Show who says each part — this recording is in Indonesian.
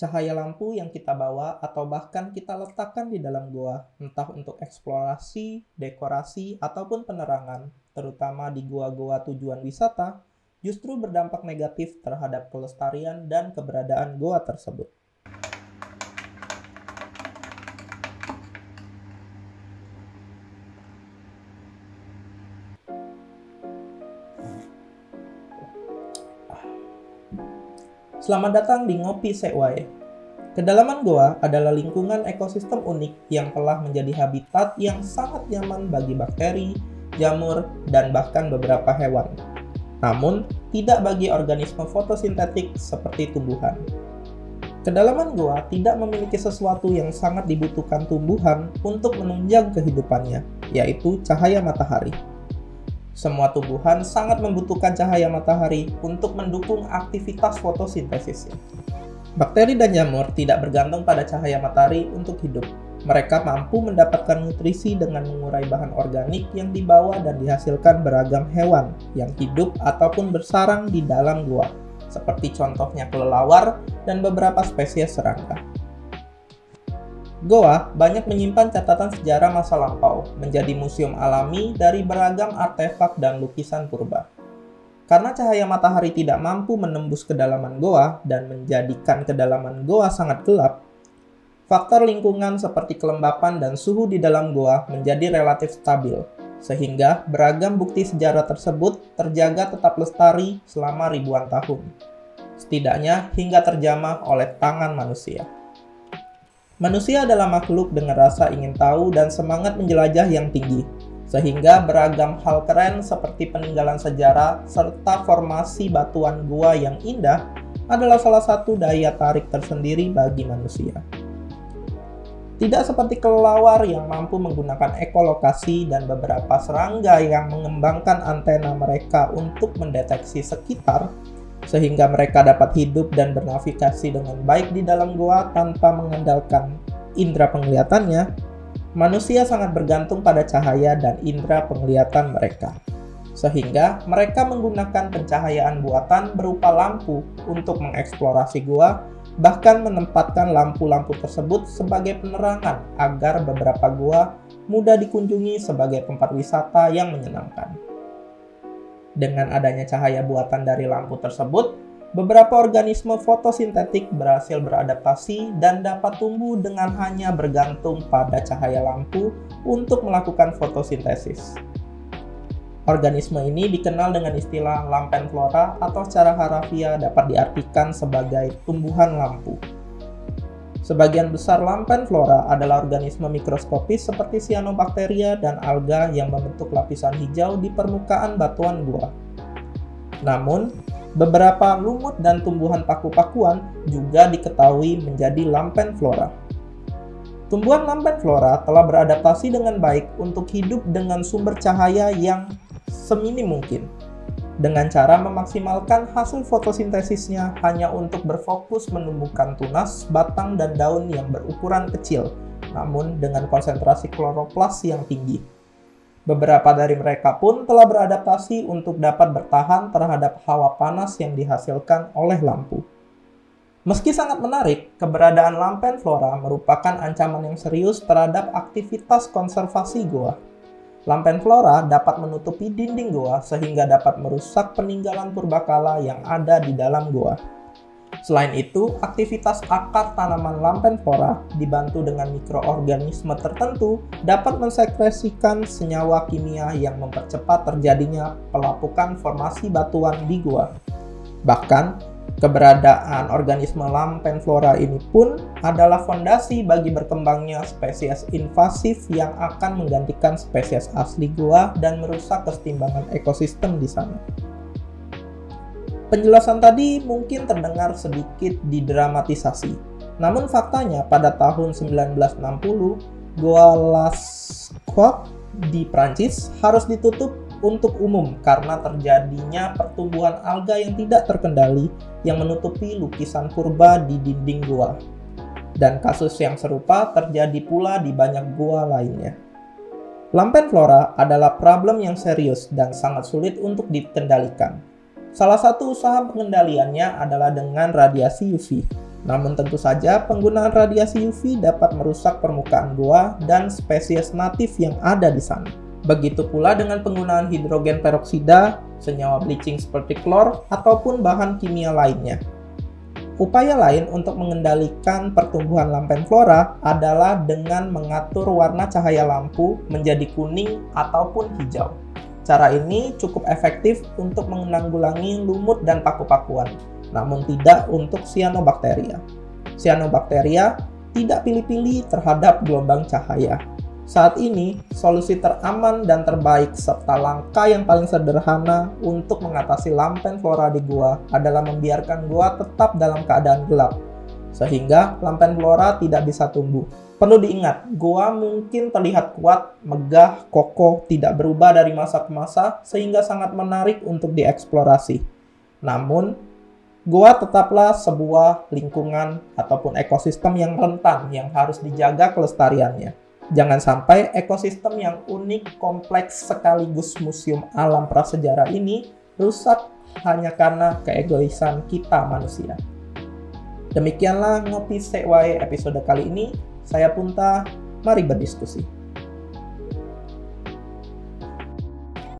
Speaker 1: Cahaya lampu yang kita bawa atau bahkan kita letakkan di dalam gua, entah untuk eksplorasi, dekorasi, ataupun penerangan, terutama di gua-gua tujuan wisata, justru berdampak negatif terhadap kelestarian dan keberadaan gua tersebut. Selamat datang di Ngopi Sekwai. Kedalaman goa adalah lingkungan ekosistem unik yang telah menjadi habitat yang sangat nyaman bagi bakteri, jamur, dan bahkan beberapa hewan. Namun, tidak bagi organisme fotosintetik seperti tumbuhan. Kedalaman goa tidak memiliki sesuatu yang sangat dibutuhkan tumbuhan untuk menunjang kehidupannya, yaitu cahaya matahari. Semua tumbuhan sangat membutuhkan cahaya matahari untuk mendukung aktivitas fotosintesisnya. Bakteri dan jamur tidak bergantung pada cahaya matahari untuk hidup. Mereka mampu mendapatkan nutrisi dengan mengurai bahan organik yang dibawa dan dihasilkan beragam hewan yang hidup ataupun bersarang di dalam gua, seperti contohnya kelelawar dan beberapa spesies serangga. Goa banyak menyimpan catatan sejarah masa lampau, menjadi museum alami dari beragam artefak dan lukisan purba. Karena cahaya matahari tidak mampu menembus kedalaman goa dan menjadikan kedalaman goa sangat gelap, faktor lingkungan seperti kelembapan dan suhu di dalam goa menjadi relatif stabil, sehingga beragam bukti sejarah tersebut terjaga tetap lestari selama ribuan tahun, setidaknya hingga terjamah oleh tangan manusia. Manusia adalah makhluk dengan rasa ingin tahu dan semangat menjelajah yang tinggi, sehingga beragam hal keren seperti peninggalan sejarah serta formasi batuan gua yang indah adalah salah satu daya tarik tersendiri bagi manusia. Tidak seperti kelelawar yang mampu menggunakan ekolokasi dan beberapa serangga yang mengembangkan antena mereka untuk mendeteksi sekitar, sehingga mereka dapat hidup dan bernavigasi dengan baik di dalam goa tanpa mengandalkan indera penglihatannya. Manusia sangat bergantung pada cahaya dan indera penglihatan mereka, sehingga mereka menggunakan pencahayaan buatan berupa lampu untuk mengeksplorasi goa, bahkan menempatkan lampu-lampu tersebut sebagai penerangan agar beberapa goa mudah dikunjungi sebagai tempat wisata yang menyenangkan. Dengan adanya cahaya buatan dari lampu tersebut, beberapa organisme fotosintetik berhasil beradaptasi dan dapat tumbuh dengan hanya bergantung pada cahaya lampu untuk melakukan fotosintesis. Organisme ini dikenal dengan istilah lampenflora atau secara harafiah dapat diartikan sebagai tumbuhan lampu. Sebagian besar lampenflora adalah organisme mikroskopis seperti cyanobacteria dan alga yang membentuk lapisan hijau di permukaan batuan gua. Namun, beberapa lumut dan tumbuhan paku-pakuan juga diketahui menjadi lampenflora. Tumbuhan lampenflora telah beradaptasi dengan baik untuk hidup dengan sumber cahaya yang seminim mungkin, dengan cara memaksimalkan hasil fotosintesisnya hanya untuk berfokus menumbuhkan tunas, batang, dan daun yang berukuran kecil, namun dengan konsentrasi kloroplas yang tinggi. Beberapa dari mereka pun telah beradaptasi untuk dapat bertahan terhadap hawa panas yang dihasilkan oleh lampu. Meski sangat menarik, keberadaan lampenflora merupakan ancaman yang serius terhadap aktivitas konservasi goa. Lampenflora dapat menutupi dinding goa sehingga dapat merusak peninggalan purbakala yang ada di dalam goa. Selain itu, aktivitas akar tanaman lampenflora dibantu dengan mikroorganisme tertentu dapat mensekresikan senyawa kimia yang mempercepat terjadinya pelapukan formasi batuan di goa. Bahkan, keberadaan organisme lampenflora ini pun adalah fondasi bagi berkembangnya spesies invasif yang akan menggantikan spesies asli goa dan merusak keseimbangan ekosistem di sana. Penjelasan tadi mungkin terdengar sedikit didramatisasi. Namun faktanya pada tahun 1960, Goa Lascaux di Prancis harus ditutup untuk umum karena terjadinya pertumbuhan alga yang tidak terkendali yang menutupi lukisan purba di dinding goa. Dan kasus yang serupa terjadi pula di banyak goa lainnya. Lampenflora adalah problem yang serius dan sangat sulit untuk dikendalikan. Salah satu usaha pengendaliannya adalah dengan radiasi UV. Namun tentu saja penggunaan radiasi UV dapat merusak permukaan gua dan spesies natif yang ada di sana. Begitu pula dengan penggunaan hidrogen peroksida, senyawa bleaching seperti klor, ataupun bahan kimia lainnya. Upaya lain untuk mengendalikan pertumbuhan lampen flora adalah dengan mengatur warna cahaya lampu menjadi kuning ataupun hijau. Cara ini cukup efektif untuk menanggulangi lumut dan paku-pakuan, namun tidak untuk cyanobacteria. Cyanobacteria tidak pilih-pilih terhadap gelombang cahaya. Saat ini, solusi teraman dan terbaik serta langkah yang paling sederhana untuk mengatasi lampen flora di gua adalah membiarkan gua tetap dalam keadaan gelap, sehingga lampen flora tidak bisa tumbuh. Perlu diingat, gua mungkin terlihat kuat, megah, kokoh, tidak berubah dari masa ke masa, sehingga sangat menarik untuk dieksplorasi. Namun, gua tetaplah sebuah lingkungan ataupun ekosistem yang rentan yang harus dijaga kelestariannya. Jangan sampai ekosistem yang unik, kompleks, sekaligus museum alam prasejarah ini rusak hanya karena keegoisan kita manusia. Demikianlah Ngopi Sek Wae episode kali ini. Saya Punta, mari berdiskusi.